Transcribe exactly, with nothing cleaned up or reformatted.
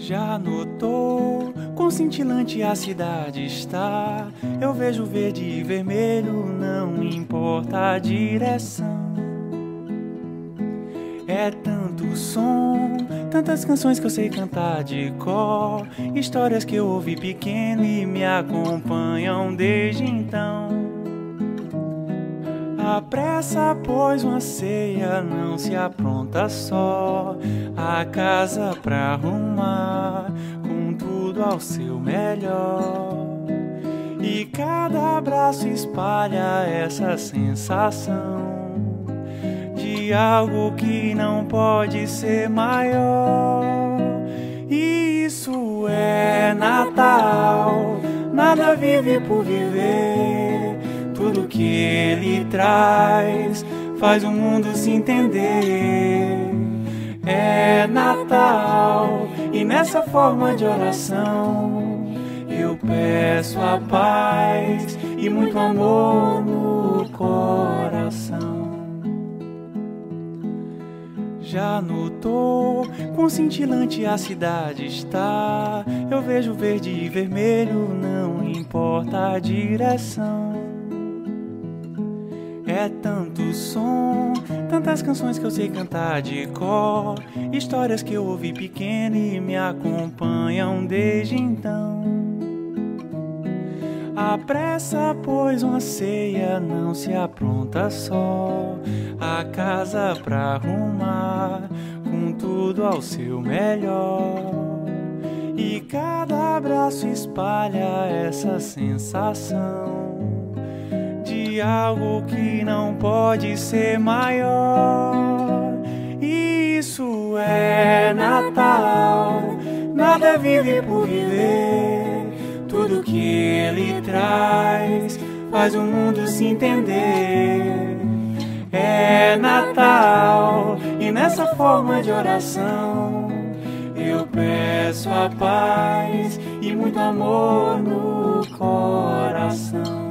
Já notou quão cintilante a cidade está? Eu vejo verde e vermelho, não importa a direção. É tanto som, tantas canções que eu sei cantar de cor, histórias que eu ouvi pequeno e me acompanham desde então. A pressa, pois uma ceia não se apronta só, a casa pra arrumar, com tudo ao seu melhor. E cada abraço espalha essa sensação de algo que não pode ser maior. E isso é Natal, nada vive por viver. Tudo que ele traz faz o mundo se entender. É Natal e nessa forma de oração eu peço a paz e muito amor no coração. Já notou quão cintilante a cidade está? Eu vejo verde e vermelho, não importa a direção. É tanto som, tantas canções que eu sei cantar de cor, histórias que eu ouvi pequeno e me acompanham desde então. A pressa, pois uma ceia não se apronta só, a casa pra arrumar, com tudo ao seu melhor. E cada abraço espalha essa sensação de algo que não pode ser maior. E isso é Natal, nada vive por viver. Tudo que ele traz faz o mundo se entender. É Natal e nessa forma de oração eu peço a paz e muito amor no coração.